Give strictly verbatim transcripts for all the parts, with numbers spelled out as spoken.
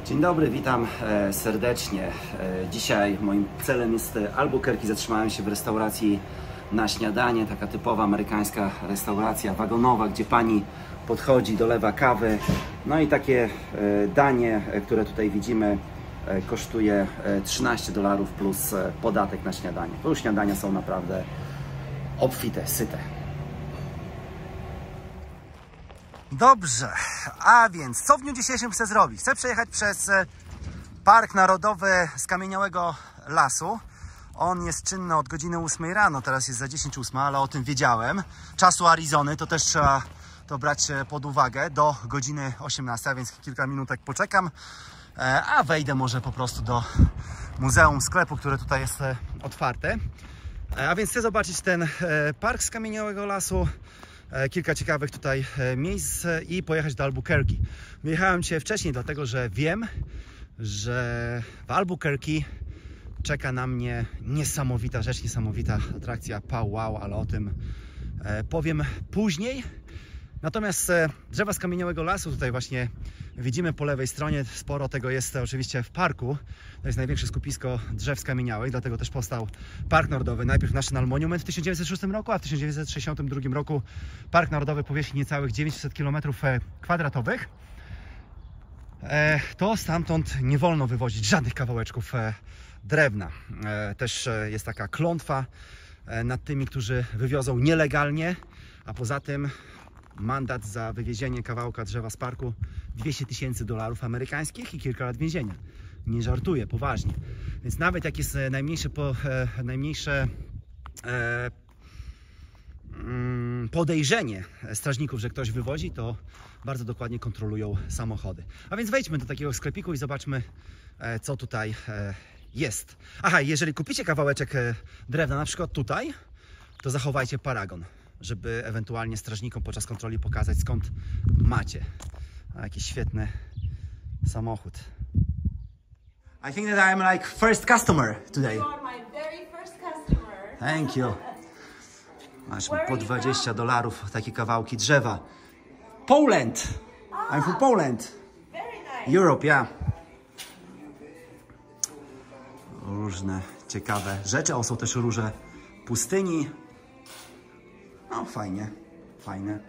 Dzień dobry, witam e, serdecznie. E, dzisiaj moim celem jest Albuquerque. Zatrzymałem się w restauracji na śniadanie, taka typowa amerykańska restauracja wagonowa, gdzie pani podchodzi, dolewa kawy. No i takie e, danie, e, które tutaj widzimy, e, kosztuje e, trzynaście dolarów plus e, podatek na śniadanie. To już śniadania są naprawdę obfite, syte. Dobrze, a więc co w dniu dzisiejszym chcę zrobić? Chcę przejechać przez Park Narodowy Skamieniałego Lasu. On jest czynny od godziny ósmej rano, teraz jest za dziesięć ósma, ale o tym wiedziałem. Czasu Arizony, to też trzeba to brać pod uwagę, do godziny osiemnastej, a więc kilka minutek poczekam. A wejdę może po prostu do muzeum sklepu, które tutaj jest otwarte. A więc chcę zobaczyć ten Park Skamieniałego Lasu, kilka ciekawych tutaj miejsc i pojechać do Albuquerque. Wyjechałem dzisiaj wcześniej, dlatego że wiem, że w Albuquerque czeka na mnie niesamowita rzecz, niesamowita atrakcja Pow Wow, ale o tym powiem później. Natomiast drzewa skamieniałego lasu tutaj właśnie widzimy po lewej stronie. Sporo tego jest oczywiście w parku. To jest największe skupisko drzew skamieniałych, dlatego też powstał Park Narodowy. Najpierw National Monument w tysiąc dziewięćset szóstym roku, a w tysiąc dziewięćset sześćdziesiątym drugim roku Park Narodowy powierzchni niecałych dziewięćset kilometrów kwadratowych. To stamtąd nie wolno wywozić żadnych kawałeczków drewna. Też jest taka klątwa nad tymi, którzy wywiozą nielegalnie, a poza tym mandat za wywiezienie kawałka drzewa z parku dwieście tysięcy dolarów amerykańskich i kilka lat więzienia. Nie żartuję, poważnie. Więc nawet jak jest najmniejsze, po, e, najmniejsze e, podejrzenie strażników, że ktoś wywozi, to bardzo dokładnie kontrolują samochody. A więc wejdźmy do takiego sklepiku i zobaczmy, e, co tutaj e, jest. Aha, jeżeli kupicie kawałeczek e, drewna, na przykład tutaj, to zachowajcie paragon, żeby ewentualnie strażnikom podczas kontroli pokazać, skąd macie. A, jakiś świetny samochód. I think that I'm like first customer today. You are my very first customer. Thank you. Masz po dwadzieścia dolarów takie kawałki drzewa. Poland! I'm from Poland. Very nice. Europe, yeah. Różne ciekawe rzeczy. O, są też róże pustyni. No fajnie, fajne.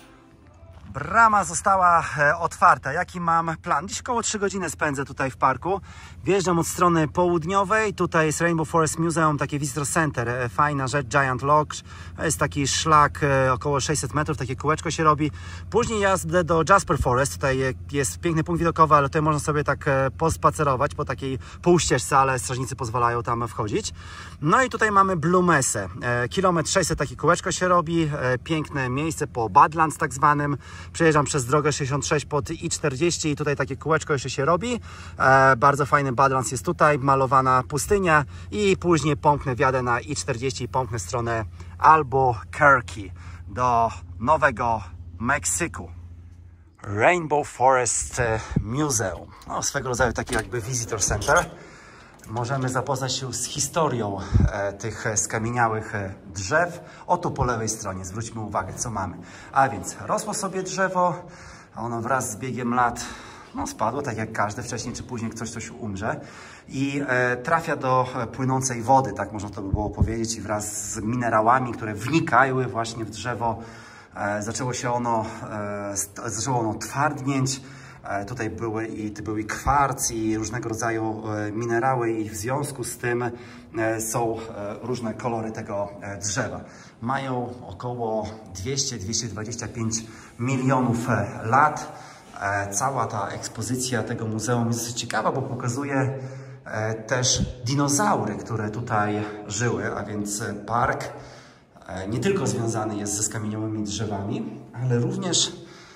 Brama została e, otwarta. Jaki mam plan? Dziś około trzy godziny spędzę tutaj w parku. Wjeżdżam od strony południowej. Tutaj jest Rainbow Forest Museum, takie visitor center. E, fajna rzecz, Giant Lodge. Jest taki szlak e, około sześćset metrów, takie kółeczko się robi. Później jazdę do Jasper Forest. Tutaj jest piękny punkt widokowy, ale tutaj można sobie tak e, pospacerować po takiej półścieżce, ale strażnicy pozwalają tam wchodzić. No i tutaj mamy Blue Mesę. E, kilometr sześćset takie kółeczko się robi. E, piękne miejsce po Badlands tak zwanym. Przejeżdżam przez drogę sześćdziesiąt sześć pod I czterdzieści i tutaj takie kółeczko jeszcze się robi. E, bardzo fajny Badlands jest tutaj, malowana pustynia i później pomknę, wjadę na I czterdzieści i pomknę w stronę Albuquerque do Nowego Meksyku. Rainbow Forest Museum. No, swego rodzaju taki jakby visitor center. Możemy zapoznać się z historią e, tych skamieniałych e, drzew. O tu po lewej stronie, zwróćmy uwagę, co mamy. A więc rosło sobie drzewo, ono wraz z biegiem lat no, spadło, tak jak każde, wcześniej czy później ktoś coś umrze. I e, trafia do płynącej wody, tak można to by było powiedzieć, i wraz z minerałami, które wnikały właśnie w drzewo, e, zaczęło się ono, e, zaczęło ono twardnieć. Tutaj były i, był i kwarc, i różnego rodzaju minerały, i w związku z tym są różne kolory tego drzewa. Mają około dwieście do dwustu dwudziestu pięciu milionów lat. Cała ta ekspozycja tego muzeum jest ciekawa, bo pokazuje też dinozaury, które tutaj żyły, a więc park nie tylko związany jest ze skamieniałymi drzewami, ale również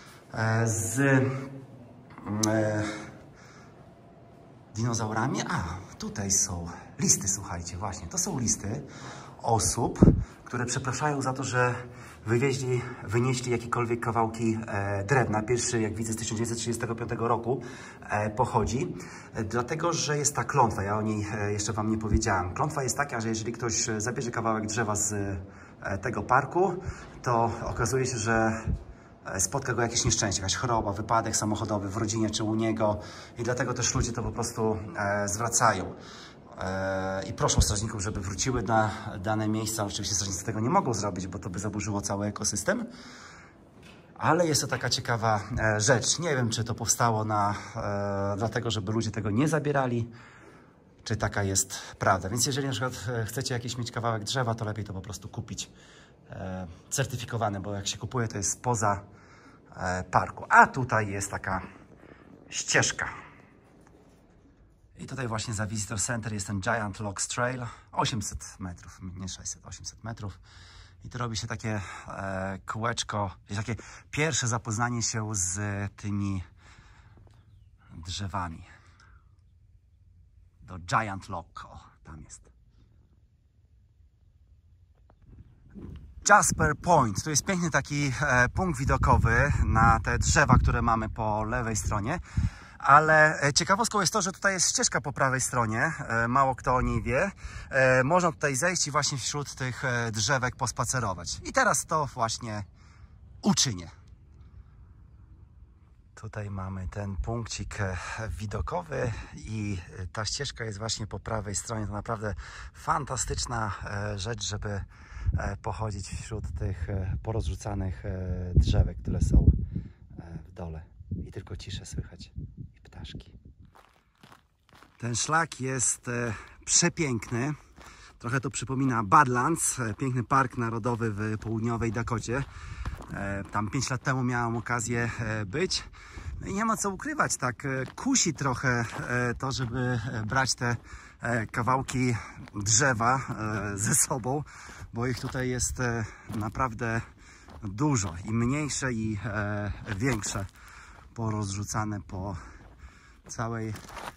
z E, dinozaurami. A, tutaj są listy, słuchajcie, właśnie, to są listy osób, które przepraszają za to, że wywieźli, wynieśli jakiekolwiek kawałki e, drewna. Pierwszy, jak widzę, z tysiąc dziewięćset trzydziestego piątego roku e, pochodzi, e, dlatego, że jest ta klątwa, ja o niej e, jeszcze wam nie powiedziałem. Klątwa jest taka, że jeżeli ktoś zabierze kawałek drzewa z e, tego parku, to okazuje się, że spotka go jakieś nieszczęście, jakaś choroba, wypadek samochodowy w rodzinie czy u niego i dlatego też ludzie to po prostu e, zwracają e, i proszą strażników, żeby wróciły na dane miejsca. Oczywiście strażnicy tego nie mogą zrobić, bo to by zaburzyło cały ekosystem, ale jest to taka ciekawa e, rzecz. Nie wiem, czy to powstało na, e, dlatego, żeby ludzie tego nie zabierali, czy taka jest prawda. Więc jeżeli na przykład chcecie jakiś mieć kawałek drzewa, to lepiej to po prostu kupić e, certyfikowane, bo jak się kupuje, to jest spoza e, parku. A tutaj jest taka ścieżka. I tutaj właśnie za Visitor Center jest ten Giant Logs Trail. osiemset metrów, nie sześćset, osiemset metrów. I to robi się takie e, kółeczko, jest takie pierwsze zapoznanie się z tymi drzewami. Do Giant Log, o, tam jest. Jasper Point, to jest piękny taki e, punkt widokowy na te drzewa, które mamy po lewej stronie, ale e, ciekawostką jest to, że tutaj jest ścieżka po prawej stronie, e, mało kto o niej wie. E, można tutaj zejść i właśnie wśród tych e, drzewek pospacerować. I teraz to właśnie uczynię. Tutaj mamy ten punkcik widokowy i ta ścieżka jest właśnie po prawej stronie. To naprawdę fantastyczna rzecz, żeby pochodzić wśród tych porozrzucanych drzewek, które są w dole. I tylko ciszę słychać i ptaszki. Ten szlak jest przepiękny. Trochę to przypomina Badlands, piękny park narodowy w południowej Dakocie. Tam pięć lat temu miałem okazję być. No i nie ma co ukrywać, tak kusi trochę to, żeby brać te kawałki drzewa ze sobą, bo ich tutaj jest naprawdę dużo i mniejsze i większe, porozrzucane po całej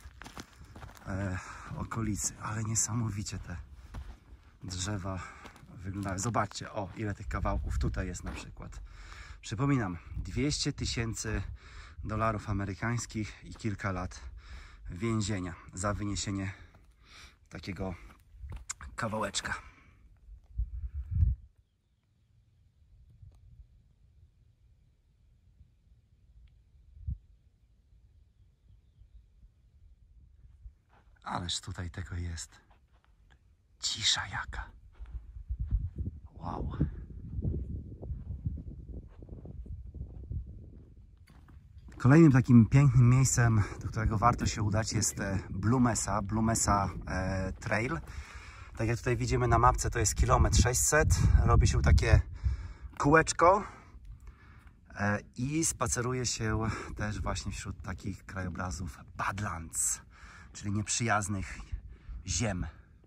okolicy, ale niesamowicie te drzewa wyglądają. Zobaczcie, o ile tych kawałków tutaj jest na przykład. Przypominam, dwieście tysięcy dolarów amerykańskich i kilka lat więzienia za wyniesienie takiego kawałeczka. Ależ tutaj tego jest. Cisza jaka. Wow. Kolejnym takim pięknym miejscem, do którego warto się udać, jest Blue Mesa, Blue Mesa e, Trail. Tak jak tutaj widzimy na mapce, to jest kilometr sześćset. Robi się takie kółeczko e, i spaceruje się też właśnie wśród takich krajobrazów Badlands, czyli nieprzyjaznych ziem.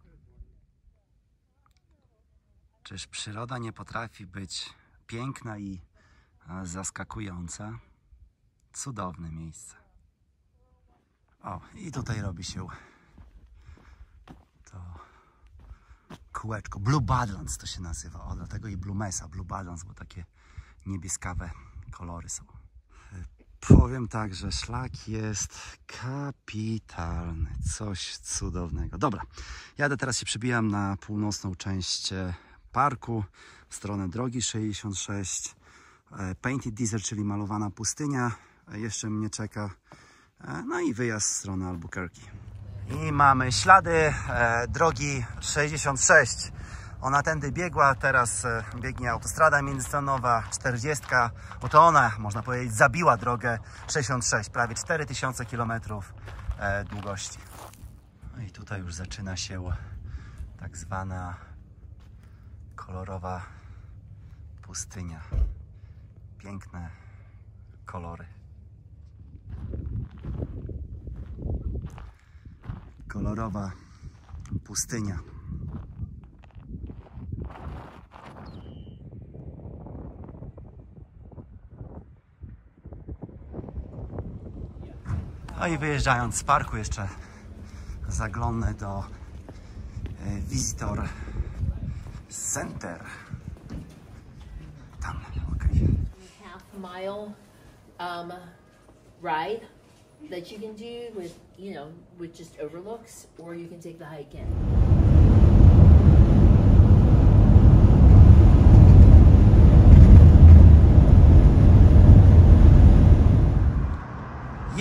Czyż przyroda nie potrafi być piękna i zaskakująca? Cudowne miejsce. O, i tutaj robi się to kółeczko. Blue Badlands to się nazywa. O, dlatego i Blue Mesa, Blue Badlands, bo takie niebieskawe kolory są. Powiem tak, że szlak jest kapitalny. Coś cudownego. Dobra, jadę teraz, się przebijam na północną część parku, w stronę drogi sześćdziesiąt sześć. Painted Desert, czyli malowana pustynia, jeszcze mnie czeka. No i wyjazd w stronę Albuquerque. I mamy ślady e, drogi sześćdziesiąt sześć. Ona tędy biegła, teraz e, biegnie autostrada międzystranowa czterdziestka. Oto ona, można powiedzieć, zabiła drogę sześćdziesiąt sześć, prawie cztery tysiące kilometrów e, długości. No i tutaj już zaczyna się tak zwana kolorowa pustynia. Piękne kolory. Kolorowa pustynia. No i wyjeżdżając z parku jeszcze zaglądnę do Visitor Center. Tam, okej. Okay. Half mile um, ride that you can do with, you know, with just overlooks, or you can take the hike in.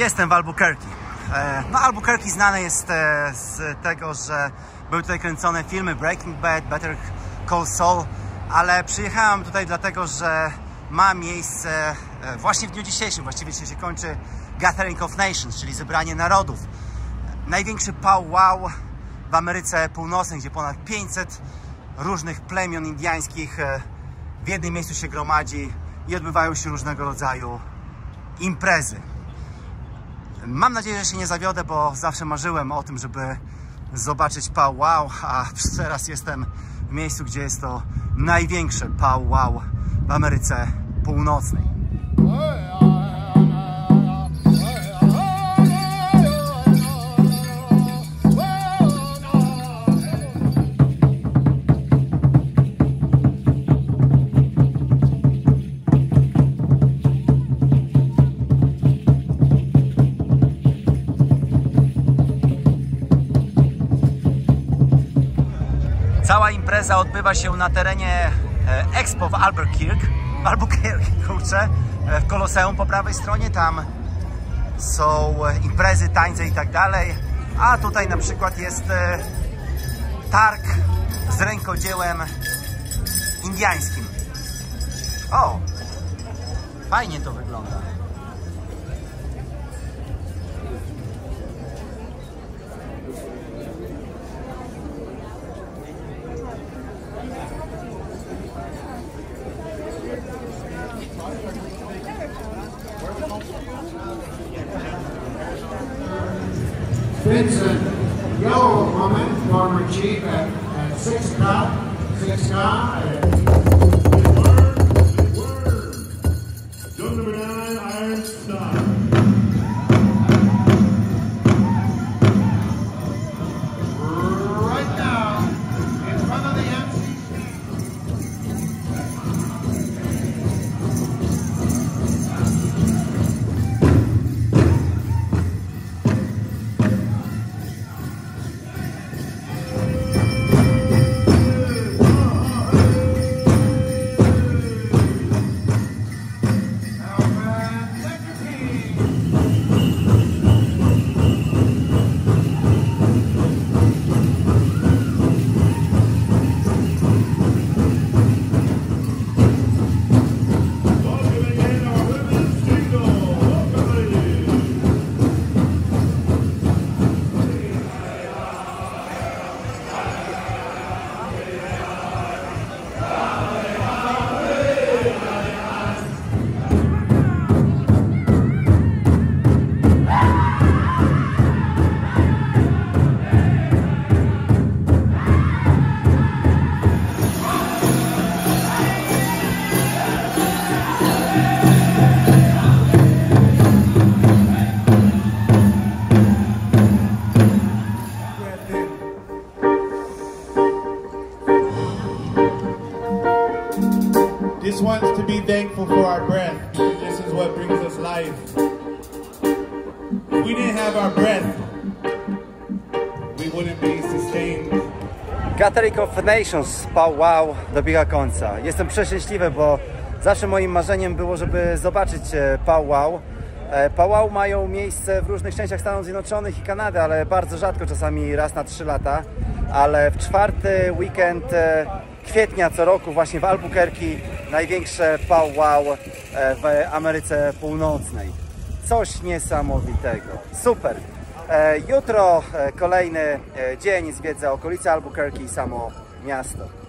Jestem w Albuquerque. No, Albuquerque znane jest z tego, że były tutaj kręcone filmy Breaking Bad, Better Call Saul, ale przyjechałem tutaj dlatego, że ma miejsce właśnie w dniu dzisiejszym, właściwie dzisiaj się kończy Gathering of Nations, czyli zebranie narodów. Największy powwow w Ameryce Północnej, gdzie ponad pięćset różnych plemion indiańskich w jednym miejscu się gromadzi i odbywają się różnego rodzaju imprezy. Mam nadzieję, że się nie zawiodę, bo zawsze marzyłem o tym, żeby zobaczyć powwow, a teraz jestem w miejscu, gdzie jest to największe powwow w Ameryce Północnej. Cała impreza odbywa się na terenie Expo w Albuquerque, w Albuquerque, kurczę, w Koloseum po prawej stronie. Tam są imprezy, tańce i tak dalej. A tutaj na przykład jest targ z rękodziełem indiańskim. O, fajnie to wygląda. Vincent Yellow Woman, former chief at, at six K, six K. Word, word. Gun number nine, Iron Star. Right now, in front of the M C C. This one's to be thankful for our breath. This is what brings us life. If we didn't have our breath, we wouldn't be sustained. Gathering of Nations powwow dobiega końca. Jestem przeszczęśliwy, bo zawsze moim marzeniem było, żeby zobaczyć powwow. Powwow mają miejsce w różnych częściach Stanów Zjednoczonych i Kanady, ale bardzo rzadko, czasami raz na trzy lata. Ale w czwarty weekend kwietnia co roku właśnie w Albuquerque największe powwow w Ameryce Północnej. Coś niesamowitego. Super. Jutro kolejny dzień, zwiedzę okolice Albuquerque i samo miasto.